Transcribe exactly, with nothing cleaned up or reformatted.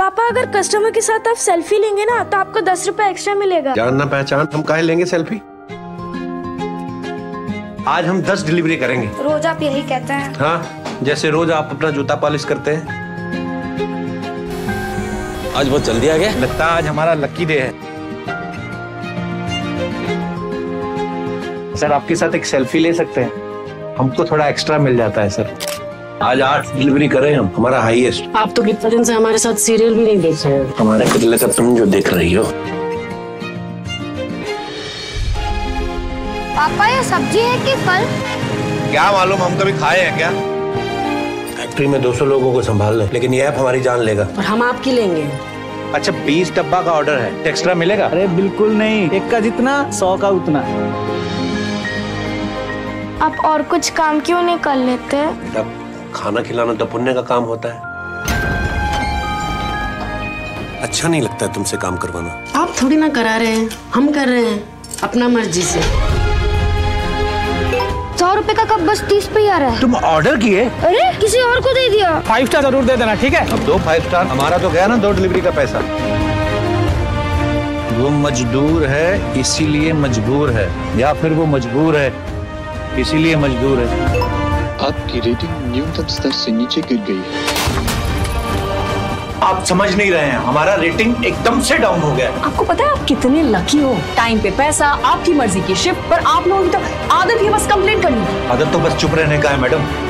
पापा अगर कस्टमर के साथ आप सेल्फी लेंगे ना तो आपको दस रुपए एक्स्ट्रा मिलेगा। जानना पहचान, हम काहे लेंगे सेल्फी? आज हम दस डिलीवरी करेंगे। रोज आप यही कहते हैं। हाँ, जैसे रोज आप अपना जूता पॉलिश करते हैं। आज बहुत जल्दी आ गया। लगता है आज हमारा लकी डे है। सर आपके साथ एक सेल्फी ले सकते हैं? हमको थोड़ा एक्स्ट्रा मिल जाता है सर। आज आठ डिलीवरी करें हम, हमारा हाईएस्ट। आप तो कितने दिन से हमारे साथ सीरियल भी नहीं देख रहे हैं। हमारे कितने का तुम जो देख रही हो। पापा ये सब्जी है कि फल? क्या मालूम, हम कभी खाए हैं क्या? फैक्ट्री में दो सौ लोगों को संभाल लें, लेकिन ये ऐप हमारी जान लेगा। और हम आपकी लेंगे। अच्छा, बीस डब्बा का ऑर्डर है, एक्स्ट्रा मिलेगा? अरे बिल्कुल नहीं, एक का जितना सौ का उतना। आप और कुछ काम क्यों नहीं कर लेते? तब खाना खिलाना तो पुण्य का काम होता है। अच्छा नहीं लगता तुमसे काम करवाना। आप थोड़ी ना करा रहे हैं, हम कर रहे हैं अपना मर्जी से। सौ रुपए का कप बस तीस पे आ रहा है। तुम ऑर्डर किए? अरे किसी और को दे दिया। फाइव स्टार जरूर दे देना, ठीक है? अब दो फाइव स्टार, हमारा तो गया ना दो डिलीवरी का पैसा। वो मजदूर है इसीलिए मजबूर है, या फिर वो मजबूर है इसीलिए मजदूर है। आपकी रेटिंग न्यूनतम स्तर से नीचे गिर गई है। आप समझ नहीं रहे हैं, हमारा रेटिंग एकदम से डाउन हो गया। आपको पता है आप कितने लकी हो? टाइम पे पैसा, आपकी मर्जी की शिफ्ट, पर आप लोगों की तो आदत ही बस कंप्लेंट करनी। आदत तो बस चुप रहने का है मैडम।